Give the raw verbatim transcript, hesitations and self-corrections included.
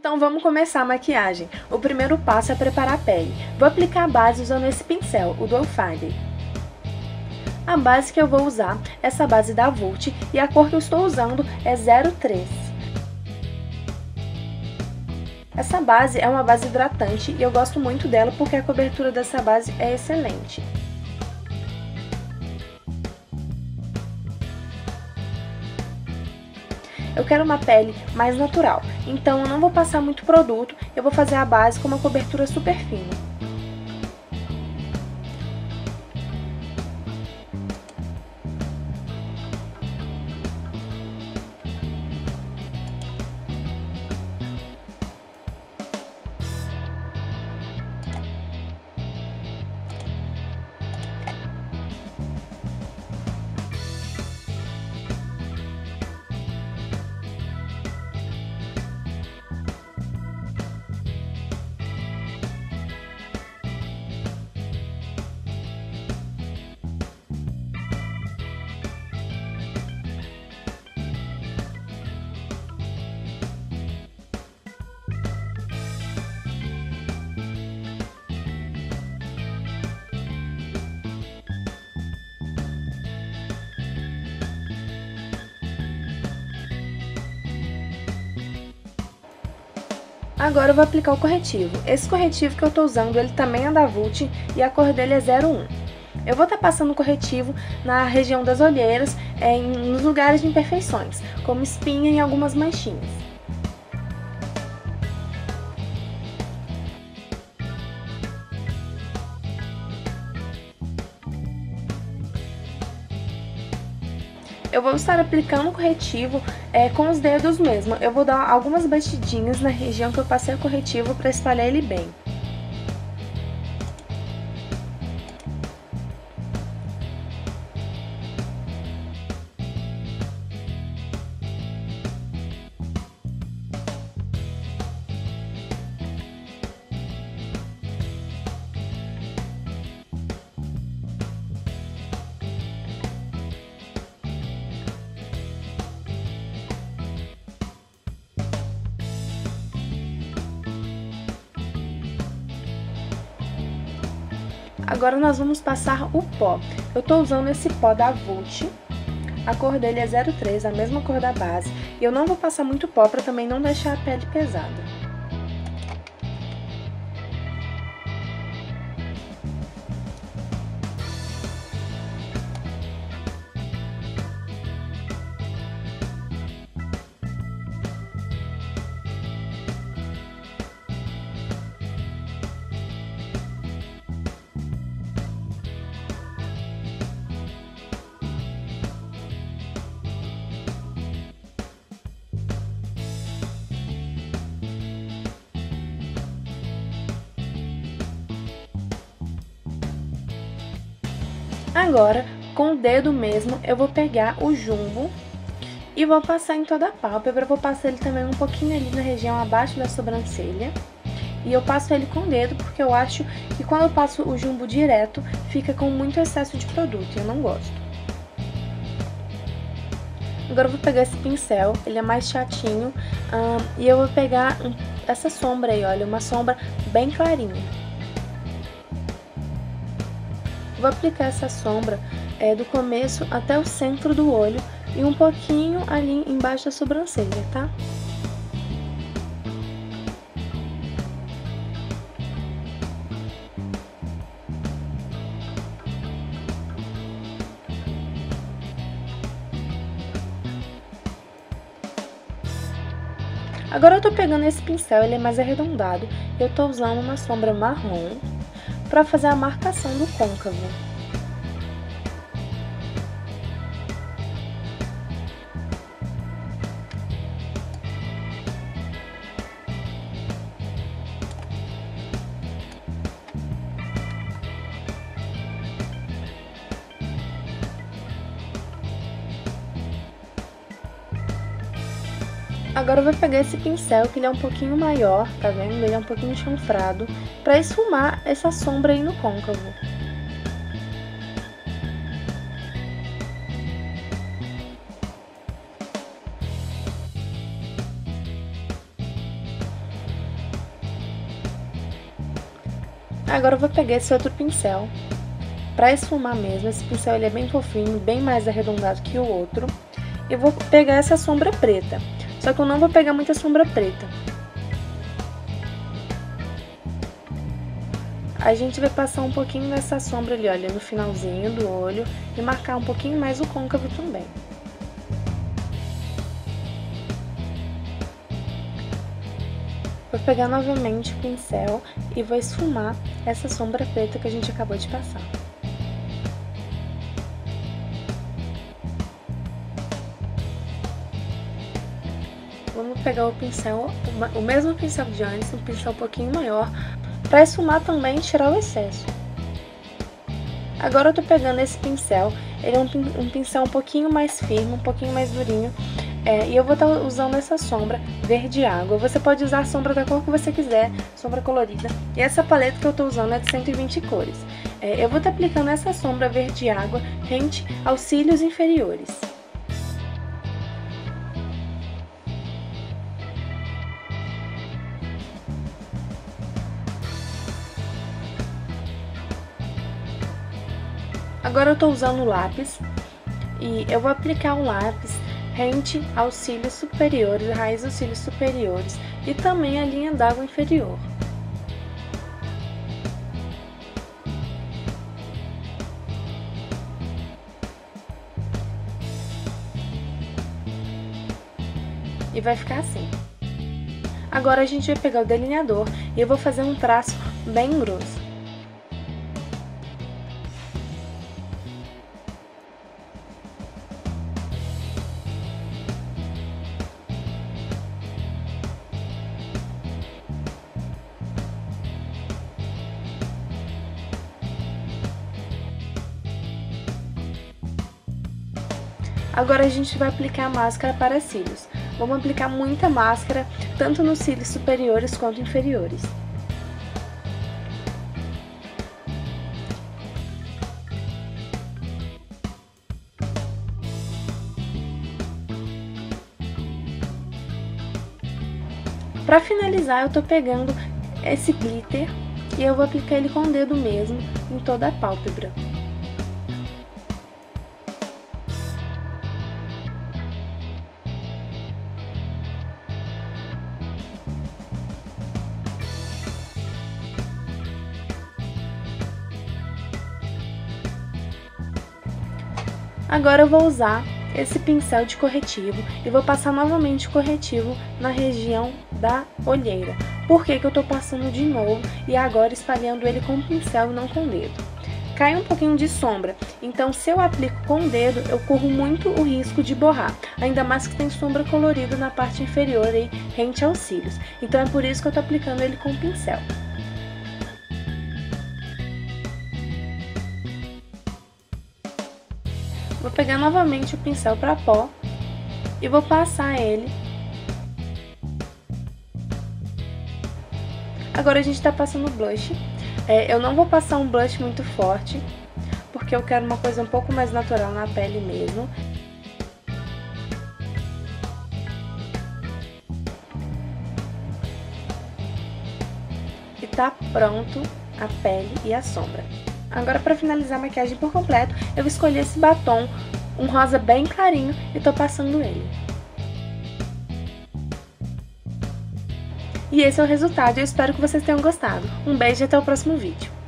Então vamos começar a maquiagem. O primeiro passo é preparar a pele. Vou aplicar a base usando esse pincel, o Dual Finder. A base que eu vou usar é essa base da Vult e a cor que eu estou usando é zero três. Essa base é uma base hidratante e eu gosto muito dela porque a cobertura dessa base é excelente. Eu quero uma pele mais natural, então eu não vou passar muito produto, eu vou fazer a base com uma cobertura super fina. Agora eu vou aplicar o corretivo. Esse corretivo que eu tô usando, ele também é da Vult e a cor dele é zero um. Eu vou estar passando o corretivo na região das olheiras, é, em, nos lugares de imperfeições, como espinha e algumas manchinhas. Eu vou estar aplicando o corretivo é, com os dedos mesmo. Eu vou dar algumas batidinhas na região que eu passei o corretivo para espalhar ele bem. Agora nós vamos passar o pó. Eu tô usando esse pó da Vult, a cor dele é zero três, a mesma cor da base. E eu não vou passar muito pó para também não deixar a pele pesada. Agora, com o dedo mesmo, eu vou pegar o jumbo e vou passar em toda a pálpebra. Vou passar ele também um pouquinho ali na região abaixo da sobrancelha. E eu passo ele com o dedo porque eu acho que quando eu passo o jumbo direto, fica com muito excesso de produto e eu não gosto. Agora eu vou pegar esse pincel, ele é mais chatinho, hum, e eu vou pegar essa sombra aí, olha, uma sombra bem clarinha. Vou aplicar essa sombra é, do começo até o centro do olho e um pouquinho ali embaixo da sobrancelha, tá? Agora eu tô pegando esse pincel, ele é mais arredondado, e eu tô usando uma sombra marrom para fazer a marcação do côncavo. Agora eu vou pegar esse pincel, que ele é um pouquinho maior, tá vendo? Ele é um pouquinho chanfrado, pra esfumar essa sombra aí no côncavo. Agora eu vou pegar esse outro pincel pra esfumar mesmo. Esse pincel ele é bem fofinho, bem mais arredondado que o outro. E vou pegar essa sombra preta, só que eu não vou pegar muita sombra preta. A gente vai passar um pouquinho nessa sombra ali, olha, no finalzinho do olho e marcar um pouquinho mais o côncavo também. Vou pegar novamente o pincel e vou esfumar essa sombra preta que a gente acabou de passar. Vamos pegar o pincel, o mesmo pincel de antes, um pincel um pouquinho maior, para esfumar também e tirar o excesso. Agora eu tô pegando esse pincel, ele é um, um pincel um pouquinho mais firme, um pouquinho mais durinho, é, e eu vou estar tá usando essa sombra verde água. Você pode usar a sombra da cor que você quiser, sombra colorida. E essa paleta que eu tô usando é de cento e vinte cores. É, eu vou estar tá aplicando essa sombra verde água rente aos cílios inferiores. Agora eu tô usando o lápis e eu vou aplicar o lápis rente aos cílios superiores, a raiz dos cílios superiores e também a linha d'água inferior. E vai ficar assim. Agora a gente vai pegar o delineador e eu vou fazer um traço bem grosso. Agora a gente vai aplicar a máscara para cílios. Vamos aplicar muita máscara, tanto nos cílios superiores quanto inferiores. Para finalizar, eu tô pegando esse glitter e eu vou aplicar ele com o dedo mesmo em toda a pálpebra. Agora eu vou usar esse pincel de corretivo e vou passar novamente o corretivo na região da olheira. Por que que eu tô passando de novo e agora espalhando ele com o pincel e não com o dedo? Cai um pouquinho de sombra, então se eu aplico com o dedo, eu corro muito o risco de borrar. Ainda mais que tem sombra colorida na parte inferior aí, rente aos cílios. Então é por isso que eu tô aplicando ele com o pincel. Vou pegar novamente o pincel para pó e vou passar ele. Agora a gente tá passando blush. É, eu não vou passar um blush muito forte, porque eu quero uma coisa um pouco mais natural na pele mesmo. E tá pronto a pele e a sombra. Agora, para finalizar a maquiagem por completo, eu escolhi esse batom, um rosa bem clarinho, e tô passando ele. E esse é o resultado, eu espero que vocês tenham gostado. Um beijo e até o próximo vídeo.